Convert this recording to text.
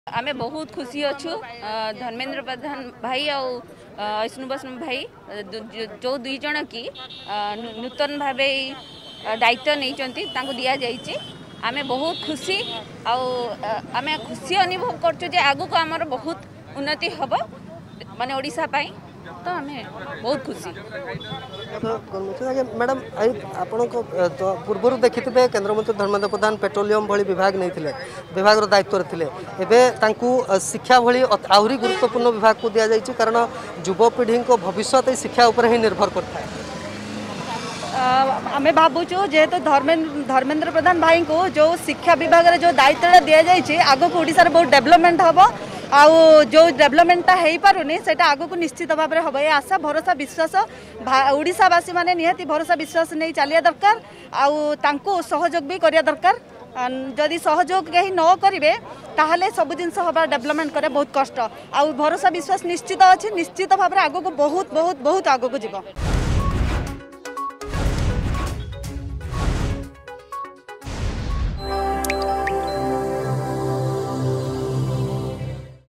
आमे बहुत खुशी अच्छु धर्मेंद्र प्रधान भाई और विष्णु बसु भाई जो दुई जन की नूतन भाव दायित्व नहीं दि जाइए आमे बहुत खुशी आमे खुशी अनुभव करछु आगु को आमर बहुत उन्नति हम माने ओडिशा पाई तो आमे बहुत खुशी। मैडम आपण पूर्व देखि केन्द्र मंत्री धर्मेंद्र प्रधान पेट्रोलियम भली विभाग नहीं थे विभाग दायित्व थे एवं शिक्षा भली आहरी गुरुत्वपूर्ण विभाग को दि जाइए कारण युवपीढ़ी को भविष्य शिक्षा उपर ही निर्भर करता है। आमे भावुचु जेहेतु धर्मेंद्र प्रधान भाई को जो शिक्षा विभाग रे जो दायित्व दि जाइए आग को ओडिशा रे बहुत डेवलपमेंट हम आउ जो डेवलपमेंटा हो पारुनी सेटा आगो को निश्चित भाव में हम ये आशा भरोसा विश्वास ओडिशावासी माने निहाती भरोसा विश्वास नहीं चलिया दरकार आउ तांको सहयोग भी करिया दरकार जदि सहयोग कहीं न करेंगे ताहले सब जिन डेवलपमेंट करे बहुत कष्ट आउ भरोसा विश्वास निश्चित अच्छी निश्चित भाव में आगो को बहुत बहुत बहुत आगो को जीव।